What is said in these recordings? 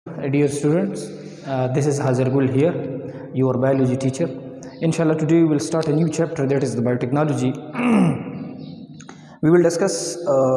Dear students, this is Hazar Gul here, your biology teacher. Inshallah, today we will start a new chapter, that is the biotechnology. we will discuss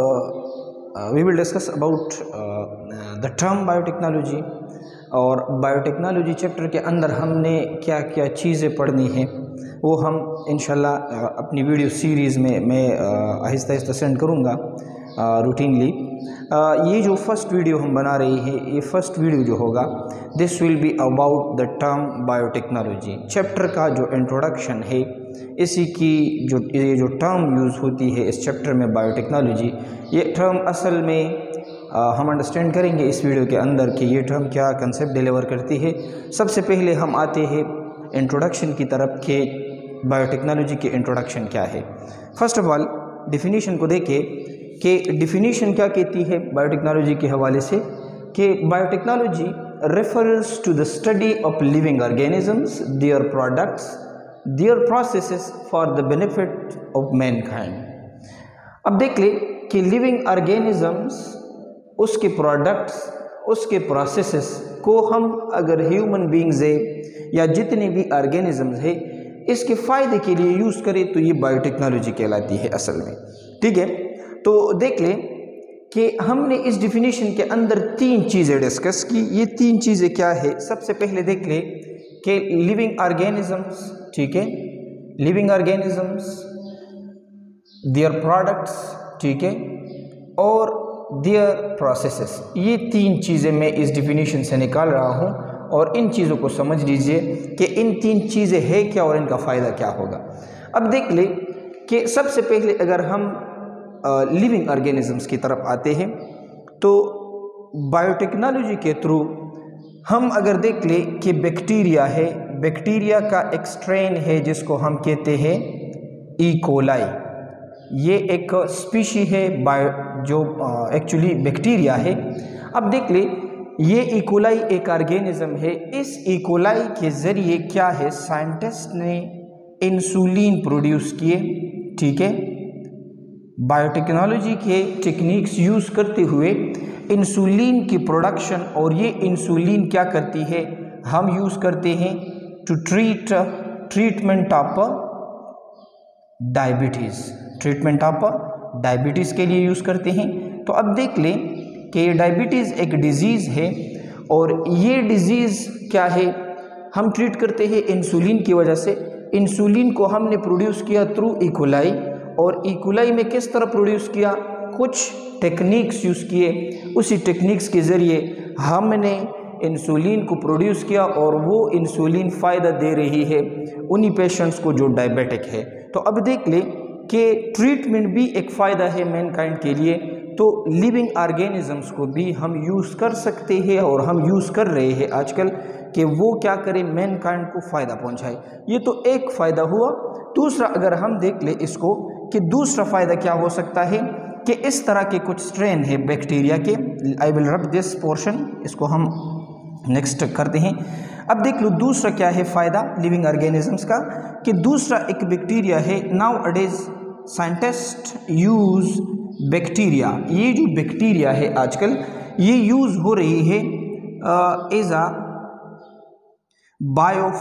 about the term biotechnology. और biotechnology chapter के अंदर हमने क्या क्या चीज़ें पढ़नी हैं वो हम इंशाल्लाह अपनी वीडियो सीरीज़ में मैं आहिस्ता आहिस्ता सेंड करूँगा रूटीनली। ये जो फर्स्ट वीडियो हम बना रहे हैं, ये फर्स्ट वीडियो जो होगा this will be about the term biotechnology. Chapter का जो इंट्रोडक्शन है, इसी की ये जो टर्म यूज़ होती है इस चैप्टर में बायोटेक्नोलॉजी, ये टर्म असल में हम अंडरस्टैंड करेंगे इस वीडियो के अंदर कि ये टर्म क्या कंसेप्ट डिलीवर करती है। सबसे पहले हम आते हैं इंट्रोडक्शन की तरफ कि बायोटेक्नोलॉजी की इंट्रोडक्शन क्या है। फर्स्ट ऑफ ऑल डिफिनीशन को देखें कि डिफिनीशन क्या कहती है बायोटेक्नोलॉजी के हवाले से, कि biotechnology refers to the study of living organisms, their products, their processes for the benefit of mankind. अब देख ले कि लिविंग ऑर्गेनिजम्स, उसके प्रोडक्ट्स, उसके प्रोसेसेस को हम अगर ह्यूमन बींग्स है या जितने भी ऑर्गेनिजम्स है इसके फ़ायदे के लिए यूज़ करें तो ये बायोटेक्नोलॉजी कहलाती है असल में। ठीक है, तो देख लें कि हमने इस डिफिनीशन के अंदर तीन चीज़ें डिस्कस की। ये तीन चीज़ें क्या है? सबसे पहले देख लें कि लिविंग ऑर्गेनिजम्स, ठीक है, लिविंग ऑर्गेनिजम्स, देयर प्रोडक्ट्स, ठीक है, और देयर प्रोसेसेस, ये तीन चीज़ें मैं इस डिफिनीशन से निकाल रहा हूँ और इन चीज़ों को समझ लीजिए कि इन तीन चीज़ें है क्या और इनका फ़ायदा क्या होगा। अब देख ले कि सबसे पहले अगर हम लिविंग ऑर्गेनिजम्स की तरफ आते हैं तो बायोटेक्नोलॉजी के थ्रू हम अगर देख ले कि बैक्टीरिया है, बैक्टीरिया का एक स्ट्रेन है जिसको हम कहते हैं ई कोलाई। ये एक स्पीशी है जो एक्चुअली बैक्टीरिया है। अब देख ले ये ई कोलाई एक ऑर्गेनिज्म है। इस ई कोलाई के ज़रिए क्या है, साइंटिस्ट ने इंसुलिन प्रोड्यूस किए। ठीक है, बायोटेक्नोलॉजी के टेक्निक्स यूज़ करते हुए इंसुलिन की प्रोडक्शन, और ये इंसुलिन क्या करती है, हम यूज़ करते हैं to treatment of diabetes, treatment of diabetes के लिए यूज़ करते हैं। तो अब देख लें कि डायबिटीज़ एक डिज़ीज़ है और ये डिज़ीज़ क्या है, हम ट्रीट करते हैं इंसुलिन की वजह से। इंसुलिन को हमने प्रोड्यूस किया थ्रू ई कोलाई, और ई कोलाई में किस तरह प्रोड्यूस किया, कुछ टेक्निक्स यूज़ किए, उसी टेक्निक्स के ज़रिए हमने इंसुलिन को प्रोड्यूस किया और वो इंसुलिन फ़ायदा दे रही है उन्हीं पेशेंट्स को जो डायबिटिक है। तो अब देख ले कि ट्रीटमेंट भी एक फ़ायदा है मैनकाइंड के लिए। तो लिविंग ऑर्गेनिजम्स को भी हम यूज़ कर सकते हैं और हम यूज़ कर रहे हैं आजकल कि वो क्या करें, मैनकाइंड को फ़ायदा पहुंचाए। ये तो एक फ़ायदा हुआ। दूसरा अगर हम देख ले इसको कि दूसरा फ़ायदा क्या हो सकता है, कि इस तरह के कुछ स्ट्रेन है बैक्टीरिया के। I will rub this portion, इसको हम नेक्स्ट करते हैं। अब देख लो दूसरा क्या है फ़ायदा लिविंग ऑर्गेनिजम्स का, कि दूसरा एक बैक्टीरिया है। नाउ अडेज साइंटिस्ट यूज़ बैक्टीरिया, ये जो बैक्टीरिया है आजकल ये यूज़ हो रही है एज आ बायो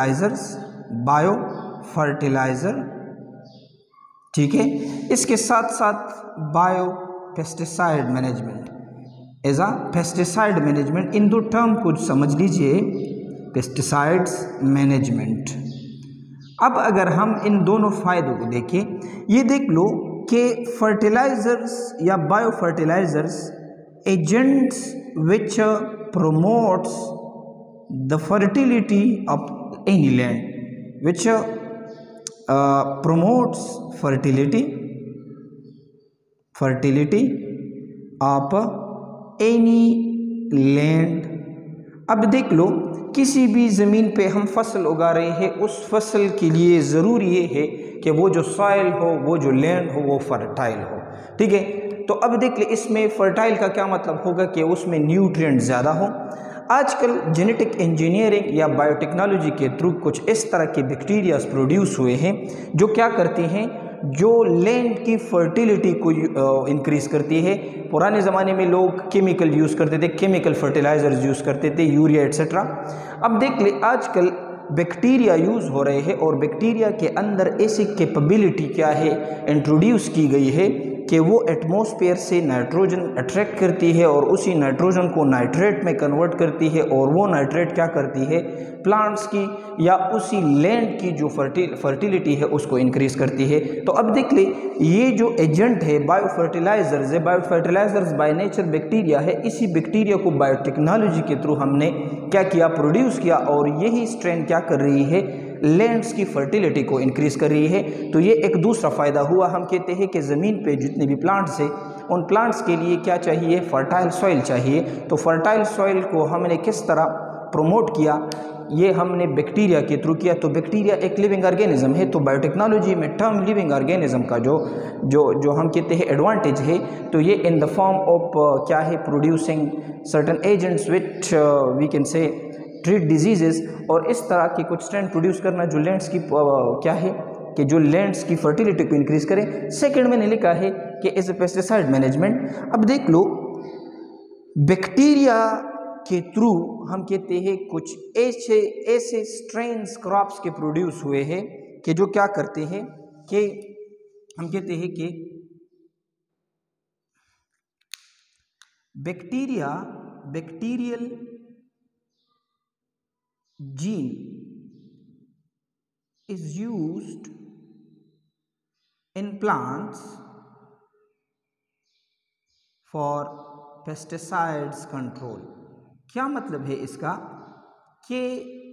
फर्टिलाइज़र, ठीक है। इसके साथ साथ bio pesticide management, as a pesticide management, इन दो टर्म को समझ लीजिए, पेस्टिसाइड्स मैनेजमेंट। अब अगर हम इन दोनों फ़ायदों को देखें, ये देख लो कि फर्टिलाइज़र्स या bio fertilizers agents which promotes the fertility of any land, which promotes fertility of any land। अब देख लो किसी भी ज़मीन पे हम फसल उगा रहे हैं, उस फसल के लिए ज़रूरी ये है कि वो जो सॉइल हो, वो जो लैंड हो, वो फर्टाइल हो। ठीक है, तो अब देख ले इसमें फर्टाइल का क्या मतलब होगा, कि उसमें न्यूट्रिएंट ज़्यादा हो। आजकल जेनेटिक इंजीनियरिंग या बायोटेक्नोलॉजी के थ्रू कुछ इस तरह के बैक्टीरियाज प्रोड्यूस हुए हैं जो क्या करते हैं, जो लैंड की फर्टिलिटी को इंक्रीज करती है। पुराने ज़माने में लोग केमिकल यूज़ करते थे, केमिकल फर्टिलाइजर्स यूज़ करते थे, यूरिया एट्सेट्रा। अब देख ले आजकल बैक्टीरिया यूज़ हो रहे हैं और बैक्टीरिया के अंदर ऐसी कैपेबिलिटी क्या है इंट्रोड्यूस की गई है कि वो एटमॉस्फेयर से नाइट्रोजन अट्रैक्ट करती है और उसी नाइट्रोजन को नाइट्रेट में कन्वर्ट करती है और वो नाइट्रेट क्या करती है प्लांट्स की या उसी लैंड की जो फर्टिलिटी है उसको इंक्रीज करती है। तो अब देख ले ये जो एजेंट है बायो फर्टिलाइजर्स है, bio fertilizers by nature bacteria है। इसी बैक्टीरिया को बायोटेक्नोलॉजी के थ्रू हमने क्या किया, प्रोड्यूस किया और यही स्ट्रेन क्या कर रही है लैंड्स की फर्टिलिटी को इंक्रीज कर रही है। तो ये एक दूसरा फ़ायदा हुआ। हम कहते हैं कि ज़मीन पे जितने भी प्लांट्स हैं उन प्लांट्स के लिए क्या चाहिए, फर्टाइल सॉइल चाहिए। तो फर्टाइल सॉइल को हमने किस तरह प्रमोट किया, ये हमने बैक्टीरिया के थ्रू किया। तो बैक्टीरिया एक लिविंग ऑर्गेनिज्म है। तो बायोटेक्नोलॉजी में टर्म लिविंग ऑर्गेनिज्म का जो हम कहते हैं एडवांटेज है, तो ये इन द फॉर्म ऑफ क्या है producing certain agents which we can say treat diseases और इस तरह की कुछ स्ट्रेंथ प्रोड्यूस करना जो लैंड्स की क्या है कि जो लैंड्स की फर्टिलिटी को इंक्रीज करें। सेकंड मैंने लिखा है कि एज ए पेस्टिसाइड मैनेजमेंट। अब देख लो बैक्टीरिया के थ्रू हम कहते हैं कुछ ऐसे स्ट्रेन्स क्रॉप्स के प्रोड्यूस हुए हैं कि जो क्या करते हैं कि हम कहते हैं कि bacterial gene is used in plants for pesticides control। क्या मतलब है इसका कि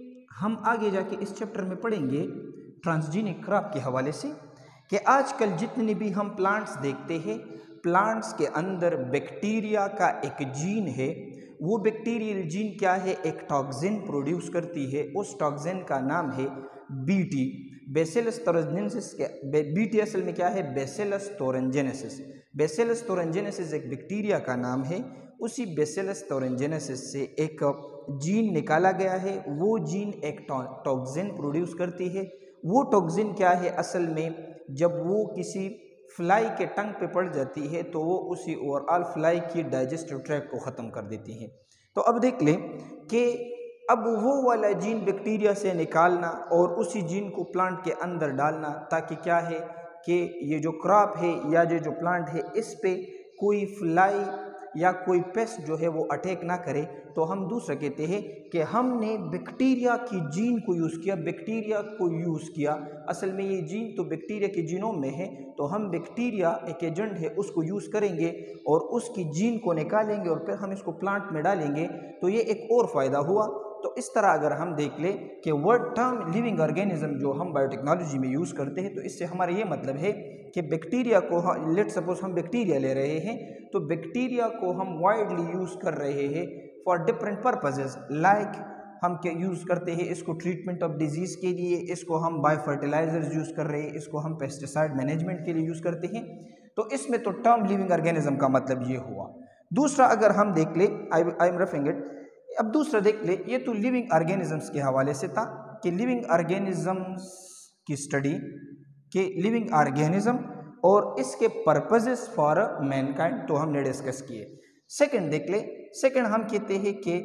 हम आगे जाके इस चैप्टर में पढ़ेंगे ट्रांसजेनिक क्रॉप के हवाले से कि आजकल जितने भी हम प्लांट्स देखते हैं, प्लांट्स के अंदर बैक्टीरिया का एक जीन है। वो बैक्टीरियल जीन क्या है, एक टॉक्सिन प्रोड्यूस करती है। उस टॉक्सिन का नाम है बीटी, बेसिलस तोरेंजेनेसिस। बीटी असल में क्या है, बेसिलस तोरेंजेनेसिस। बेसिलस तोरेंजेनेसिस एक बैक्टीरिया का नाम है। उसी बेसिलस तोरेंजेनेसिस से एक जीन निकाला गया है। वो जीन एक टॉक्सिन प्रोड्यूस करती है। वो टॉक्सिन क्या है असल में, जब वो किसी फ्लाई के टंग पे पड़ जाती है तो वो उसी ओवरऑल फ्लाई की डाइजेस्टिव ट्रैक्ट को ख़त्म कर देती है। तो अब देख लें कि अब वो वाला जीन बैक्टीरिया से निकालना और उसी जीन को प्लांट के अंदर डालना ताकि क्या है कि ये जो क्रॉप है या ये जो प्लांट है इस पे कोई फ्लाई या कोई पेस्ट जो है वो अटैक ना करे। तो हम दूसरा कहते हैं कि हमने बैक्टीरिया की जीन को यूज़ किया, बैक्टीरिया को यूज़ किया। असल में ये जीन तो बैक्टीरिया के जीनोम में है, तो हम बैक्टीरिया एक एजेंट है उसको यूज़ करेंगे और उसकी जीन को निकालेंगे और फिर हम इसको प्लांट में डालेंगे। तो ये एक और फ़ायदा हुआ। तो इस तरह अगर हम देख लें कि वर्ड टर्म लिविंग ऑर्गेनिज्म जो हम बायोटेक्नोलॉजी में यूज़ करते हैं, तो इससे हमारा ये मतलब है कि बैक्टीरिया को लेट सपोज हम बैक्टीरिया ले रहे हैं, तो बैक्टीरिया को हम वाइडली यूज़ कर रहे हैं फॉर डिफरेंट पर्पजेज। लाइक हम क्या यूज़ करते हैं इसको ट्रीटमेंट ऑफ डिजीज़ के लिए, इसको हम बायो फर्टिलाइजर्स यूज़ कर रहे हैं, इसको हम पेस्टिसाइड मैनेजमेंट के लिए यूज़ करते हैं। तो इसमें तो टर्म लिविंग ऑर्गेनिज्म का मतलब ये हुआ। दूसरा अगर हम देख ले, आई एम रेफरिंग इट, अब दूसरा देख ले, ये तो लिविंग ऑर्गेनिजम्स के हवाले से था कि लिविंग ऑर्गेनिजम्स की स्टडी के लिविंग ऑर्गेनिज्म और इसके पर्पजेस फॉर मैनकाइंड तो हमने डिस्कस किए। सेकंड देख ले, सेकंड हम कहते हैं कि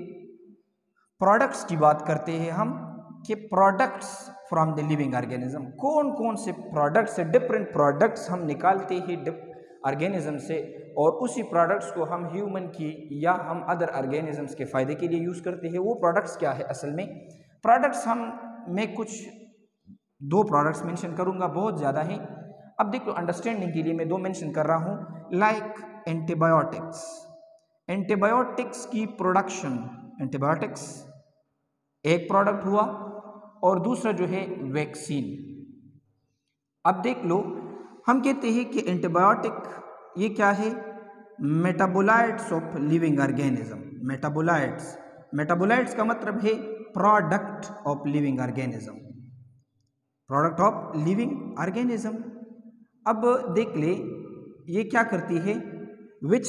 प्रोडक्ट्स की बात करते हैं हम कि products from the living organism, कौन कौन से प्रोडक्ट्स से डिफरेंट प्रोडक्ट्स हम निकालते हैं ऑर्गेनिज्म से और उसी प्रोडक्ट्स को हम ह्यूमन की या हम अदर ऑर्गेनिजम्स के फ़ायदे के लिए यूज़ करते हैं। वो प्रोडक्ट्स क्या है असल में, प्रोडक्ट्स हम मैं कुछ 2 प्रोडक्ट्स मेंशन करूंगा, बहुत ज़्यादा हैं। अब देखो अंडरस्टैंडिंग के लिए मैं 2 मेंशन कर रहा हूँ। लाइक एंटीबायोटिक्स, एंटीबायोटिक्स की प्रोडक्शन, एंटीबायोटिक्स एक प्रोडक्ट हुआ और दूसरा जो है वैक्सीन। अब देख लो हम कहते हैं कि एंटीबायोटिक ये क्या है, metabolites of living organism. Metabolites, metabolites का मतलब है product of living organism, product of living organism. अब देख ले ये क्या करती है, which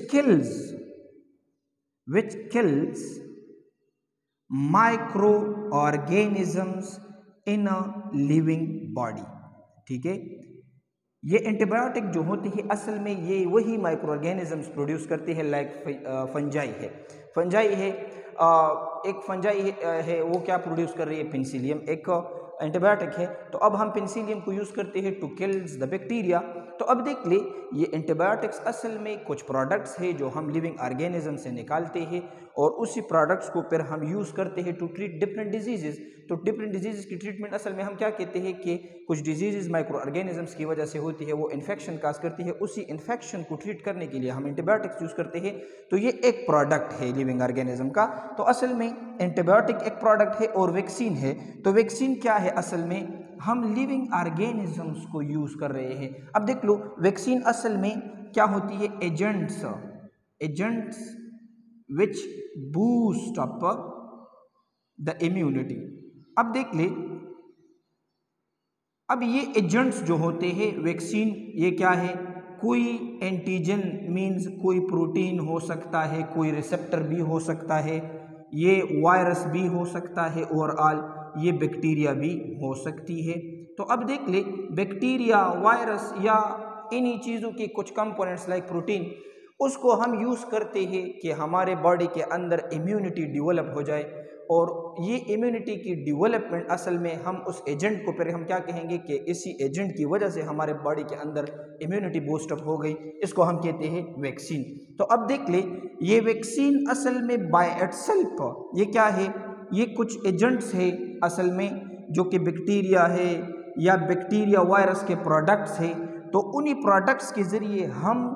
kills micro organisms in a living body. ठीक है, ये एंटीबायोटिक जो होते हैं असल में ये वही माइक्रो ऑर्गेनिजम्स प्रोड्यूस करते हैं, लाइक फंजाई है एक फंजाई है वो क्या प्रोड्यूस कर रही है, पेनिसिलियम एक एंटीबायोटिक है। तो अब हम पेनिसिलियम को यूज़ करते हैं टू किल्स द बैक्टीरिया। तो अब देख ले ये एंटीबायोटिक्स असल में कुछ प्रोडक्ट्स है जो हम लिविंग ऑर्गेनिज्म से निकालते हैं और उसी प्रोडक्ट्स को फिर हम यूज़ करते हैं टू ट्रीट डिफरेंट डिजीज़। तो डिफरेंट डिजीज़ की ट्रीटमेंट असल में हम क्या कहते हैं कि कुछ डिजीज़ माइक्रो ऑर्गेनिजम्स की वजह से होती है, वो इन्फेक्शन काज करती है, उसी इन्फेक्शन को ट्रीट करने के लिए हम एंटीबायोटिक्स यूज़ करते हैं। तो ये एक प्रोडक्ट है लिविंग ऑर्गेनिज्म का। तो असल में एंटीबायोटिक एक प्रोडक्ट है और वैक्सीन है। तो वैक्सीन क्या है, असल में हम लिविंग ऑर्गेनिजम्स को यूज़ कर रहे हैं। अब देख लो वैक्सीन असल में क्या होती है, agents which boost up the immunity. अब देख ले, अब ये एजेंट्स जो होते हैं वैक्सीन, ये क्या है, कोई एंटीजन मीन्स कोई प्रोटीन हो सकता है, कोई रिसेप्टर भी हो सकता है, ये वायरस भी हो सकता है, ओवरऑल ये बैक्टीरिया भी हो सकती है। तो अब देख ले बैक्टीरिया, वायरस या इन्हीं चीज़ों की कुछ कंपोनेंट्स लाइक प्रोटीन, उसको हम यूज़ करते हैं कि हमारे बॉडी के अंदर इम्यूनिटी डेवलप हो जाए। और ये इम्यूनिटी की डेवलपमेंट असल में हम उस एजेंट को फिर हम क्या कहेंगे कि इसी एजेंट की वजह से हमारे बॉडी के अंदर इम्यूनिटी बूस्टअप हो गई, इसको हम कहते हैं वैक्सीन। तो अब देख ले ये वैक्सीन असल में बाय इटसेल्फ ये क्या है, ये कुछ एजेंट्स है असल में जो कि बैक्टीरिया है या बैक्टीरिया वायरस के प्रोडक्ट्स है। तो उन्हीं प्रोडक्ट्स के ज़रिए हम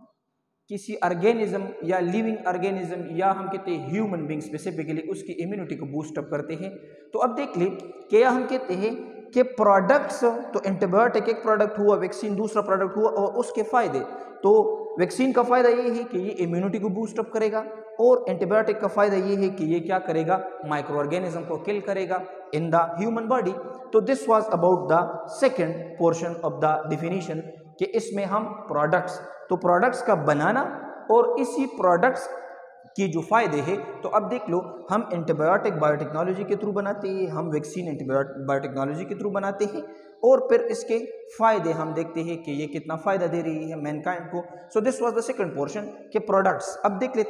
किसी ऑर्गेनिज्म या लिविंग ऑर्गेनिज्म या हम कहते हैं ह्यूमन बींग स्पेसिफिकली उसकी इम्यूनिटी को बूस्टअप करते हैं। तो अब देख ले क्या हम कहते हैं कि प्रोडक्ट्स, तो एंटीबायोटिक एक प्रोडक्ट हुआ, वैक्सीन दूसरा प्रोडक्ट हुआ, और उसके फ़ायदे, तो वैक्सीन का फ़ायदा ये है कि ये इम्यूनिटी को बूस्टअप करेगा और एंटीबायोटिक का फ़ायदा ये है कि ये क्या करेगा, माइक्रो ऑर्गेनिज्म को किल करेगा इन द ह्यूमन बॉडी। तो this was about the second portion of the definition कि इसमें हम प्रोडक्ट्स, तो प्रोडक्ट्स का बनाना और इसी प्रोडक्ट्स की जो फ़ायदे हैं। तो अब देख लो हम एंटीबायोटिक बायोटेक्नोलॉजी के थ्रू बनाते हैं, हम वैक्सीन एंटीबायोटिक बायोटेक्नोलॉजी के थ्रू बनाते हैं, और फिर इसके फ़ायदे हम देखते हैं कि ये कितना फ़ायदा दे रही है मैनकाइंड को। So this was the second portion के प्रोडक्ट्स। अब देख ले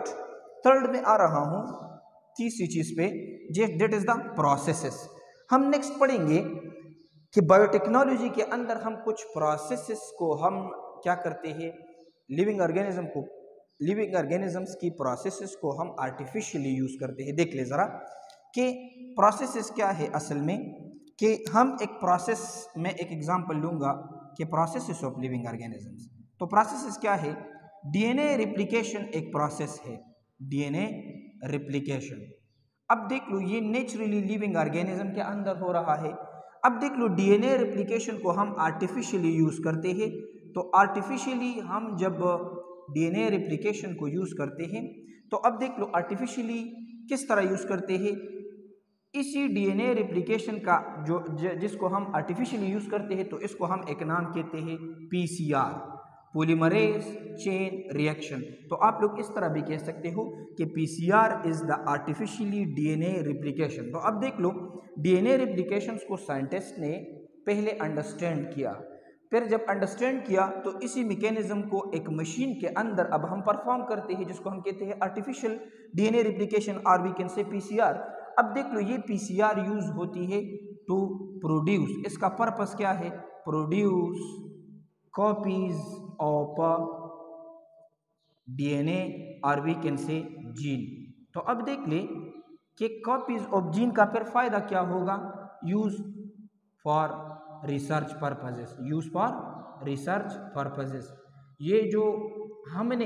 थर्ड में आ रहा हूँ तीसरी चीज़ पे, दैट इज़ द प्रोसेसेस। हम नेक्स्ट पढ़ेंगे कि बायोटेक्नोलॉजी के अंदर हम कुछ प्रोसेसेस को हम क्या करते हैं, लिविंग ऑर्गेनिजम्स की प्रोसेसेस को हम आर्टिफिशियली यूज़ करते हैं। देख ले ज़रा कि प्रोसेसेस क्या है असल में, कि हम एक प्रोसेस में एक एग्जांपल लूँगा कि प्रोसेसेस ऑफ लिविंग ऑर्गेनिजम्स। तो प्रोसेसेस क्या है, डीएनए रिप्लिकेशन एक प्रोसेस है, डीएनए रिप्लिकेशन। अब देख लो ये नेचुरली लिविंग ऑर्गेनिज्म के अंदर हो रहा है। अब देख लो डीएनए रेप्लिकेशन को हम आर्टिफिशियली यूज़ करते हैं। तो आर्टिफिशियली हम जब डीएनए रेप्लिकेशन को यूज़ करते हैं, तो अब देख लो आर्टिफिशियली किस तरह यूज़ करते हैं, इसी डीएनए रेप्लिकेशन का जिसको हम आर्टिफिशियली यूज़ करते हैं, तो इसको हम एक नाम कहते हैं पीसीआर, पॉलीमरेज चेन रिएक्शन। तो आप लोग इस तरह भी कह सकते हो कि PCR is the artificially DNA replication. तो अब देख लो डीएनए रेप्लिकेशंस को साइंटिस्ट ने पहले अंडरस्टैंड किया, फिर जब अंडरस्टैंड किया तो इसी मैकेनिज्म को एक मशीन के अंदर अब हम परफॉर्म करते हैं, जिसको हम कहते हैं आर्टिफिशियल डीएनए रेप्लिकेशन, और वी कैन से पीसीआर। अब देख लो ये पीसीआर यूज़ होती है टू प्रोड्यूस, इसका पर्पस क्या है, प्रोड्यूस कॉपीज ऑफ डीएनए और वी कैन से जीन। तो अब देख ले कि कॉपीज ऑफ जीन का फिर फायदा क्या होगा, use for research purposes, use for research purposes. ये जो हमने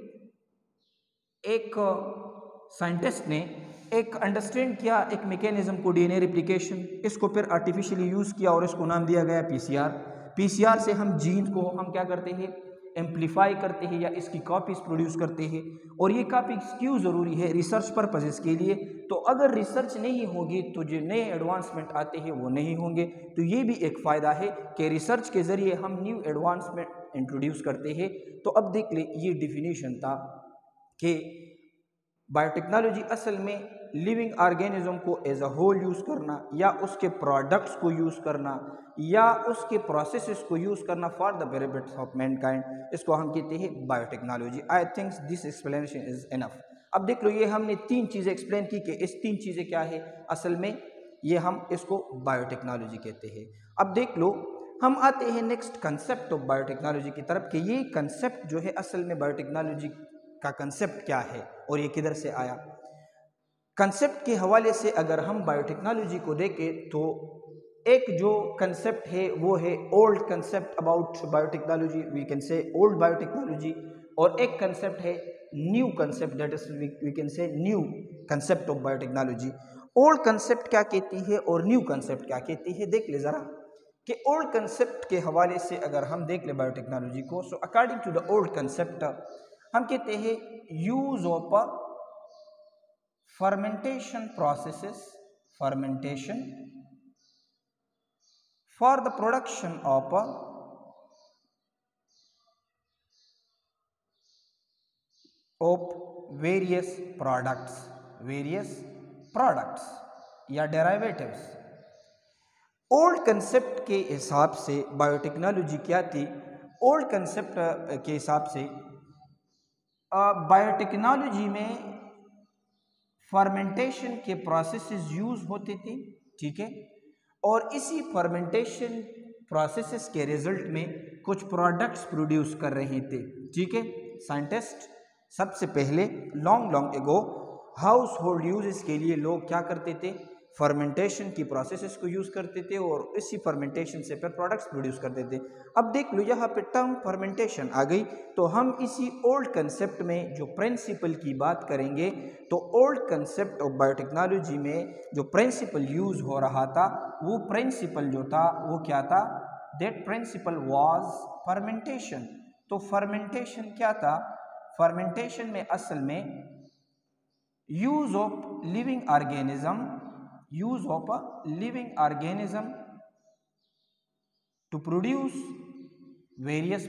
एक साइंटिस्ट ने एक अंडरस्टैंड किया एक मैकेनिज्म को डीएनए रेप्लिकेशन, इसको फिर आर्टिफिशियली यूज़ किया और इसको नाम दिया गया पीसीआर। पीसीआर से हम जीन को हम क्या करते हैं, एम्पलीफाई करते हैं या इसकी कॉपीज प्रोड्यूस करते हैं। और ये कॉपीज क्यों ज़रूरी है, रिसर्च पर्पजेस के लिए। तो अगर रिसर्च नहीं होगी तो जो नए एडवांसमेंट आते हैं वो नहीं होंगे। तो ये भी एक फ़ायदा है कि रिसर्च के ज़रिए हम न्यू एडवांसमेंट इंट्रोड्यूस करते हैं। तो अब देख ले ये डिफिनीशन था कि बायोटेक्नोलॉजी असल में लिविंग ऑर्गेनिज्म को एज अ होल यूज़ करना या उसके प्रोडक्ट्स को यूज़ करना या उसके प्रोसेसेस को यूज़ करना for the benefit of mankind, इसको हम कहते हैं biotechnology. I think this explanation is enough. अब देख लो, ये हमने तीन चीज़ें एक्सप्लेन की कि इस तीन चीज़ें क्या है असल में, ये हम इसको बायोटेक्नोलॉजी कहते हैं। अब देख लो, हम आते हैं नेक्स्ट कंसेप्ट ऑफ बायोटेक्नोलॉजी की तरफ कि ये कंसेप्ट जो है असल में बायोटेक्नोलॉजी का कंसेप्ट क्या है और ये किधर से आया। कंसेप्ट के हवाले से अगर हम बायोटेक्नोलॉजी को देखें तो एक जो कंसेप्ट है वो है old concept about biotechnology, we can say old biotechnology, और एक कंसेप्ट है new concept, that is we can say new concept of biotechnology. Old concept क्या कहती है और न्यू कंसेप्ट क्या कहती है, देख ले ज़रा कि ओल्ड कंसेप्ट के हवाले से अगर हम देख ले बायोटेक्नोलॉजी को, so according to the old concept हम कहते हैं use of fermentation processes, fermentation for the production of various products या derivatives। ओल्ड कंसेप्ट के हिसाब से बायोटेक्नोलॉजी क्या थी, ओल्ड कंसेप्ट के हिसाब से बायोटेक्नोलॉजी में फर्मेंटेशन के प्रोसेसेस यूज़ होते थे, ठीक है, और इसी फर्मेंटेशन प्रोसेसेस के रिजल्ट में कुछ प्रोडक्ट्स प्रोड्यूस कर रहे थे, ठीक है। साइंटिस्ट सबसे पहले long ago house hold uses के लिए लोग क्या करते थे, फर्मेंटेशन की प्रोसेसेस को यूज़ करते थे और इसी फर्मेंटेशन से फिर प्रोडक्ट्स प्रोड्यूस करते थे। अब देख लो, यहाँ पे टर्म फर्मेंटेशन आ गई, तो हम इसी ओल्ड कंसेप्ट में जो प्रिंसिपल की बात करेंगे, तो ओल्ड कंसेप्ट ऑफ बायोटेक्नोलॉजी में जो प्रिंसिपल यूज़ हो रहा था, वो प्रिंसिपल जो था वो क्या था, दैट प्रिंसिपल वाज फर्मेंटेशन। तो फर्मेंटेशन क्या था, फर्मेंटेशन में असल में use of living organism to produce various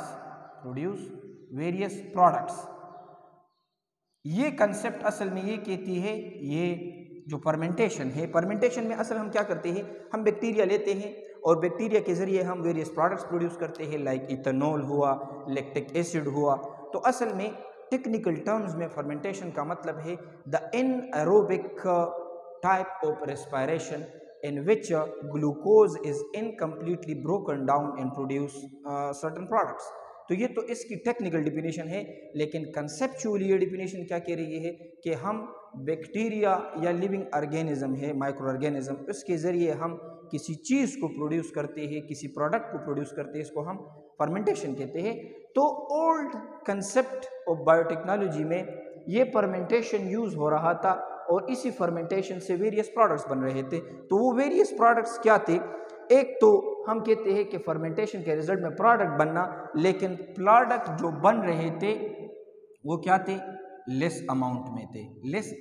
products। ये कंसेप्ट असल में ये कहती है, ये जो फर्मेंटेशन है, फर्मेंटेशन में असल हम क्या करते हैं, हम बैक्टीरिया लेते हैं और बैक्टीरिया के ज़रिए हम वेरियस प्रोडक्ट्स प्रोड्यूस करते हैं, लाइक इथेनॉल हुआ, लैक्टिक एसिड हुआ। तो असल में टेक्निकल टर्म्स में फर्मेंटेशन का मतलब है the anaerobic type of respiration in which glucose is incompletely broken down and produce certain products। तो ये तो इसकी टेक्निकल डिफिनेशन है, लेकिन कंसेप्चुअली ये डिफिनेशन क्या कह रही है कि हम बैक्टीरिया या लिविंग ऑर्गेनिज्म है, माइक्रो ऑर्गेनिज्म, उसके ज़रिए हम किसी चीज़ को प्रोड्यूस करते हैं, किसी प्रोडक्ट को प्रोड्यूस करते हैं, इसको हम फर्मेंटेशन कहते हैं। तो ओल्ड कंसेप्ट ऑफ बायोटेक्नोलॉजी में ये फर्मेंटेशन यूज़ हो रहा था और इसी फर्मेंटेशन से वेरियस प्रोडक्ट्स बन रहे थे। तो वो वेरियस प्रोडक्ट्स क्या थे, एक तो हम कहते हैं कि फर्मेंटेशन के रिजल्ट में प्रोडक्ट बनना, लेकिन प्रोडक्ट जो बन रहे थे वो क्या थे, लेस अमाउंट में थे,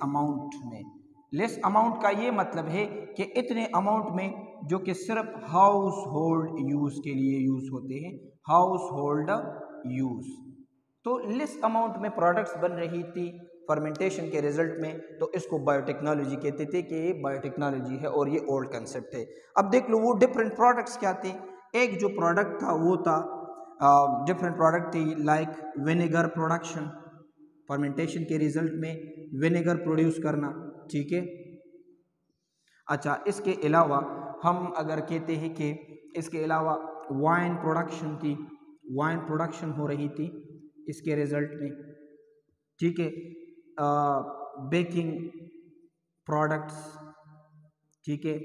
लेस अमाउंट का ये मतलब है कि इतने अमाउंट में जो कि सिर्फ हाउस होल्ड यूज़ के लिए यूज़ होते हैं, हाउस होल्ड यूज़। तो लेस अमाउंट में प्रोडक्ट्स बन रही थी फर्मेंटेशन के रिजल्ट में, तो इसको बायोटेक्नोलॉजी कहते थे कि ये बायोटेक्नोलॉजी है और ये ओल्ड कंसेप्ट है। अब देख लो वो डिफरेंट प्रोडक्ट्स क्या थे, एक जो प्रोडक्ट था वो था डिफरेंट प्रोडक्ट थी लाइक विनेगर प्रोडक्शन, फर्मेंटेशन के रिजल्ट में विनेगर प्रोड्यूस करना, ठीक है। अच्छा, इसके अलावा हम अगर कहते हैं कि इसके अलावा वाइन प्रोडक्शन थी, वाइन प्रोडक्शन हो रही थी इसके रिजल्ट में, ठीक है। बेकिंग प्रोडक्ट्स, ठीक है।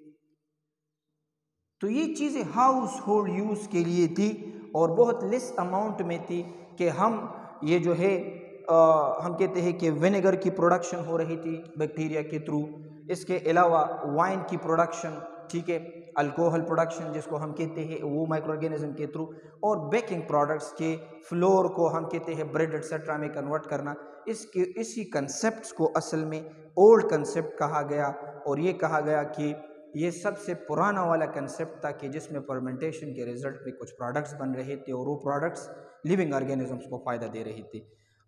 तो ये चीज़ें हाउस होल्ड यूज़ के लिए थी और बहुत लेस अमाउंट में थी कि हम ये जो है हम कहते हैं कि विनेगर की प्रोडक्शन हो रही थी बैक्टीरिया के थ्रू। इसके अलावा वाइन की प्रोडक्शन, ठीक है, अल्कोहल प्रोडक्शन जिसको हम कहते हैं वो माइक्रो ऑर्गेनिज्म के थ्रू, और बेकिंग प्रोडक्ट्स के फ्लोर को हम कहते हैं ब्रेड एटसेट्रा में कन्वर्ट करना। इसी कंसेप्ट्स को असल में ओल्ड कंसेप्ट कहा गया और ये कहा गया कि ये सबसे पुराना वाला कंसेप्ट था कि जिसमें फर्मेंटेशन के रिजल्ट में कुछ प्रोडक्ट्स बन रहे थे और वो प्रोडक्ट्स लिविंग ऑर्गेनिजम्स को फ़ायदा दे रही थी।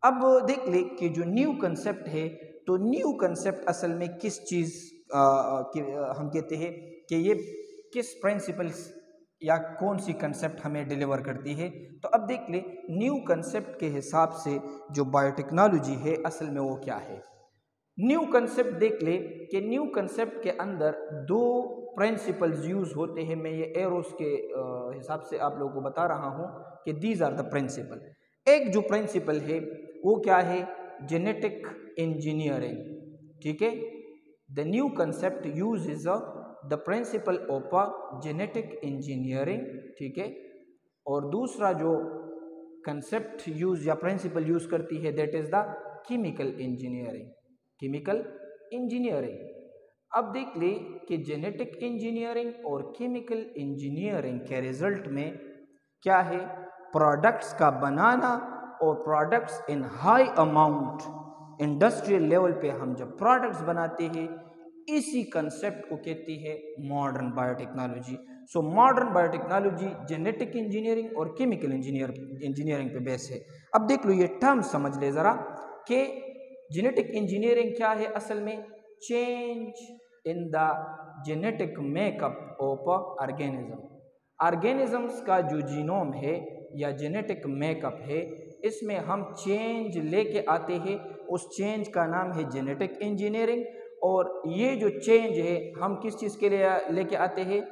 अब देख ले कि जो न्यू कंसेप्ट है, तो न्यू कंसेप्ट असल में किस चीज़ हम कहते हैं कि ये किस प्रिंसिपल्स या कौन सी कंसेप्ट हमें डिलीवर करती है। तो अब देख ले न्यू कंसेप्ट के हिसाब से जो बायोटेक्नोलॉजी है असल में वो क्या है। न्यू कंसेप्ट देख ले कि न्यू कंसेप्ट के अंदर दो प्रिंसिपल्स यूज होते हैं। मैं ये एरोस के हिसाब से आप लोगों को बता रहा हूँ कि दीज आर द प्रिंसिपल। एक जो प्रिंसिपल है वो क्या है, जेनेटिक इंजीनियरिंग, ठीक है। The new concept use is the principle of genetic engineering, ठीक है। और दूसरा जो कंसेप्ट यूज या प्रिंसिपल यूज करती है that is the chemical engineering, chemical engineering. अब देख ले कि जेनेटिक इंजीनियरिंग और केमिकल इंजीनियरिंग के रिजल्ट में क्या है, प्रोडक्ट्स का बनाना और products in high amount industrial level पे हम जब प्रोडक्ट्स बनाते हैं, इसी कंसेप्ट को कहती है modern biotechnology. So modern biotechnology genetic engineering और केमिकल इंजीनियरिंग पे बेस है। अब देख लो ये टर्म समझ ले ज़रा कि जेनेटिक इंजीनियरिंग क्या है असल में, change in the genetic makeup of organism. Organisms का जो जीनोम है या जेनेटिक मेकअप है, इसमें हम चेंज लेके आते हैं, उस चेंज का नाम है जेनेटिक इंजीनियरिंग। और ये जो चेंज है हम किस चीज़ के लिए लेके आते हैं,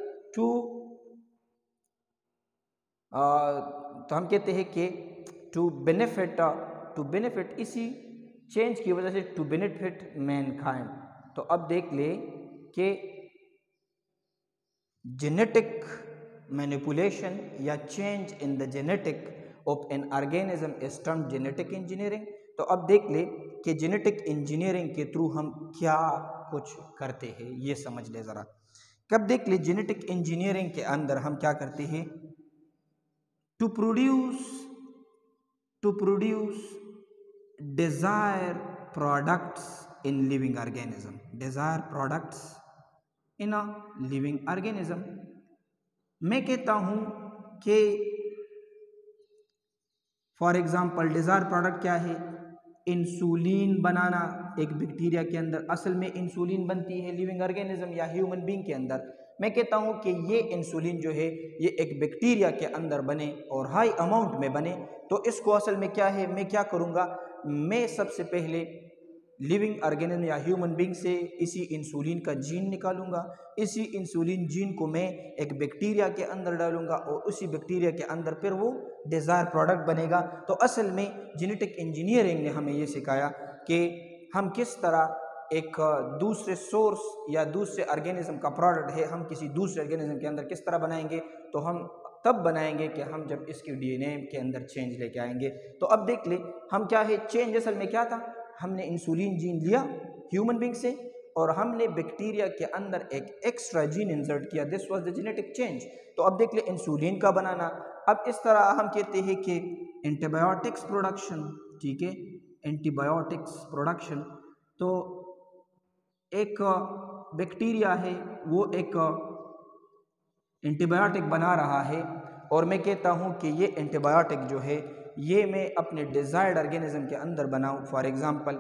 तो हम कहते हैं कि टू बेनिफिट इसी चेंज की वजह से टू बेनिफिट मैनकाइंड। तो अब देख ले कि जेनेटिक मैनिपुलेशन या change in the genetic of an organism is termed genetic engineering. तो अब देख ले कि जेनेटिक इंजीनियरिंग के थ्रू हम क्या कुछ करते हैं, ये समझ ले ज़रा। कब देख ले जेनेटिक इंजीनियरिंग के अंदर हम क्या करते हैं, to produce desire products in living organism, desire products in a living organism. मैं कहता हूं कि फॉर एग्जांपल डिज़ायर प्रोडक्ट क्या है, इंसुलिन बनाना एक बैक्टीरिया के अंदर। असल में इंसुलिन बनती है लिविंग ऑर्गेनिज्म या ह्यूमन बीइंग के अंदर। मैं कहता हूं कि ये इंसुलिन जो है ये एक बैक्टीरिया के अंदर बने और हाई अमाउंट में बने। तो इसको असल में क्या है, मैं क्या करूंगा, मैं सबसे पहले लिविंग ऑर्गेनिज्म या ह्यूमन बीइंग से इसी इंसुलिन का जीन निकालूंगा। इसी इंसुलिन जीन को मैं एक बैक्टीरिया के अंदर डालूंगा और उसी बैक्टीरिया के अंदर फिर वो डिज़ायर प्रोडक्ट बनेगा। तो असल में जेनेटिक इंजीनियरिंग ने हमें ये सिखाया कि हम किस तरह एक दूसरे सोर्स या दूसरे ऑर्गेनिज्म का प्रोडक्ट है हम किसी दूसरे ऑर्गेनिज्म के अंदर किस तरह बनाएंगे। तो हम तब बनाएंगे कि हम जब इसके डीएनए के अंदर चेंज लेके आएंगे। तो अब देख ले हम क्या है, चेंज असल में क्या था, हमने इंसुलिन जीन लिया ह्यूमन बीइंग से और हमने बैक्टीरिया के अंदर एक एक्स्ट्रा जीन इंसर्ट किया, this was the genetic change. तो अब देख ले इंसुलिन का बनाना। अब इस तरह हम कहते हैं कि एंटीबायोटिक्स प्रोडक्शन, ठीक है, एंटीबायोटिक्स प्रोडक्शन। तो एक बैक्टीरिया है वो एक एंटीबायोटिक बना रहा है और मैं कहता हूँ कि ये एंटीबायोटिक जो है ये मैं अपने डिज़ायर्ड ऑर्गेनिज्म के अंदर बनाऊँ। फॉर एग्जांपल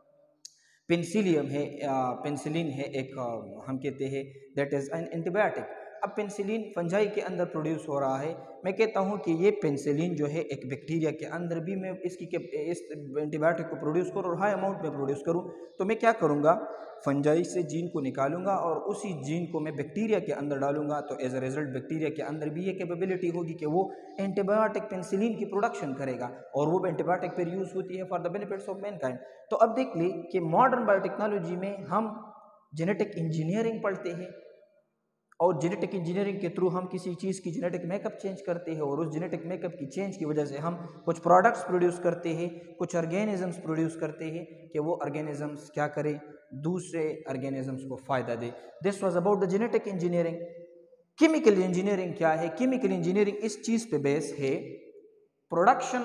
पेंसिलिन है एक हम कहते हैं दैट इज़ एन एंटीबायोटिक। अब पेंसिलिन फंजाई के अंदर प्रोड्यूस हो रहा है। मैं कहता हूँ कि ये पेंसिलिन जो है एक बैक्टीरिया के अंदर भी मैं इस एंटीबायोटिक को प्रोड्यूस करूँ और हाई अमाउंट में प्रोड्यूस करूँ। तो मैं क्या करूँगा, फंजाई से जीन को निकालूंगा और उसी जीन को मैं बैक्टीरिया के अंदर डालूंगा। तो एज अ रिजल्ट बैक्टीरिया के अंदर भी ये कैपेबिलिटी होगी कि वो एंटीबायोटिक पेंसिलिन की प्रोडक्शन करेगा और वो एंटीबायोटिक फिर यूज़ होती है for the benefits of mankind. तो अब देख ले कि मॉडर्न बायोटेक्नोलॉजी में हम जेनेटिक इंजीनियरिंग पढ़ते हैं और जेनेटिक इंजीनियरिंग के थ्रू हम किसी चीज़ की जेनेटिक मेकअप चेंज करते हैं और उस जेनेटिक मेकअप की चेंज की वजह से हम कुछ प्रोडक्ट्स प्रोड्यूस करते हैं, कुछ ऑर्गेनिजम्स प्रोड्यूस करते हैं कि वो ऑर्गेनिजम्स क्या करें, दूसरे ऑर्गेनिजम्स को फ़ायदा दे। This was about the genetic engineering. Chemical engineering क्या है, केमिकल इंजीनियरिंग इस चीज़ पे बेस है, production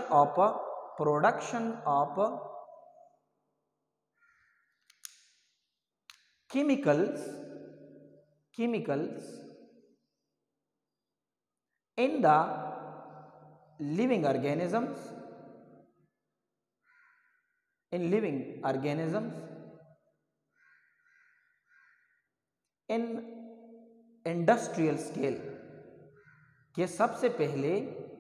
of chemicals in the living organisms in living organisms, in industrial scale. कि सबसे पहले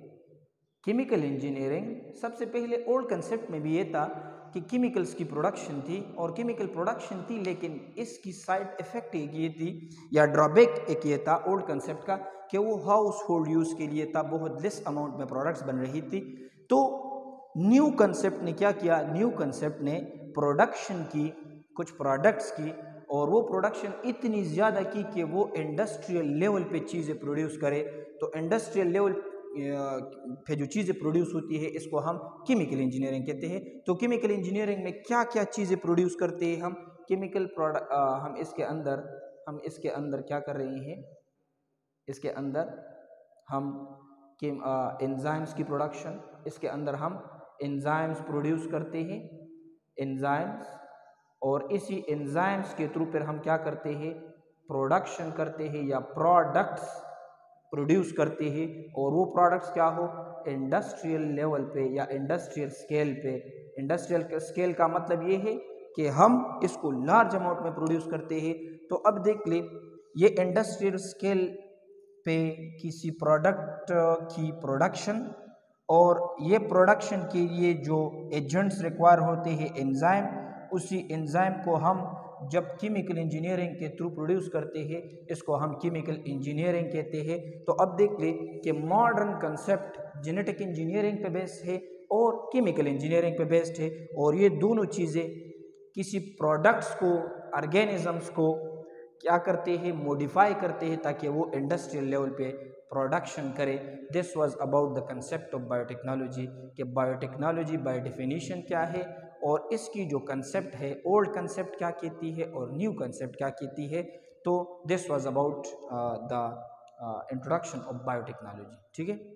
केमिकल इंजीनियरिंग, सबसे पहले ओल्ड कंसेप्ट में भी ये था कि केमिकल्स की प्रोडक्शन थी और केमिकल प्रोडक्शन थी, लेकिन इसकी साइड इफेक्ट एक ये थी या ड्रॉबैक एक ये था ओल्ड कंसेप्ट का कि वो हाउस होल्ड यूज़ के लिए था, बहुत लेस अमाउंट में प्रोडक्ट्स बन रही थी। तो न्यू कंसेप्ट ने क्या किया, न्यू कंसेप्ट ने प्रोडक्शन की, कुछ प्रोडक्ट्स की, और वो प्रोडक्शन इतनी ज़्यादा की कि वो इंडस्ट्रियल लेवल पे चीज़ें प्रोड्यूस करे। तो इंडस्ट्रियल लेवल पे जो चीज़ें प्रोड्यूस होती है इसको हम केमिकल इंजीनियरिंग कहते हैं। तो केमिकल इंजीनियरिंग में क्या क्या चीज़ें प्रोड्यूस करते हैं हम, केमिकल प्रोडक्ट, हम इसके अंदर क्या कर रहे हैं, इसके अंदर हम एंजाइम्स की प्रोडक्शन, इसके अंदर हम एंजाइम्स प्रोड्यूस करते हैं, एंजाइम्स, और इसी एंजाइम्स के थ्रू फिर हम क्या करते हैं, प्रोडक्शन करते हैं या प्रोडक्ट्स प्रोड्यूस करते हैं। और वो प्रोडक्ट्स क्या हो, इंडस्ट्रियल लेवल पे या इंडस्ट्रियल स्केल पे। इंडस्ट्रियल स्केल का मतलब ये है कि हम इसको लार्ज अमाउंट में प्रोड्यूस करते हैं। तो अब देख ले, ये इंडस्ट्रियल स्केल पे किसी प्रोडक्ट की प्रोडक्शन, और ये प्रोडक्शन के लिए जो एजेंट्स रिक्वायर होते हैं एंजाइम, उसी एंजाइम को हम जब केमिकल इंजीनियरिंग के थ्रू प्रोड्यूस करते हैं इसको हम केमिकल इंजीनियरिंग कहते हैं। तो अब देख ले कि मॉडर्न कंसेप्ट जेनेटिक इंजीनियरिंग पे बेस्ड है और केमिकल इंजीनियरिंग पे बेस्ड है, और ये दोनों चीज़ें किसी प्रोडक्ट्स को, ऑर्गेनिजम्स को क्या करते हैं, मॉडिफाई करते हैं ताकि वो इंडस्ट्रियल लेवल पे प्रोडक्शन करे। This was about the concept of biotechnology, कि बायोटेक्नोलॉजी बाय डेफिनेशन क्या है और इसकी जो कंसेप्ट है, ओल्ड कंसेप्ट क्या कहती है और न्यू कंसेप्ट क्या कहती है। तो this was about the introduction of biotechnology. ठीक है।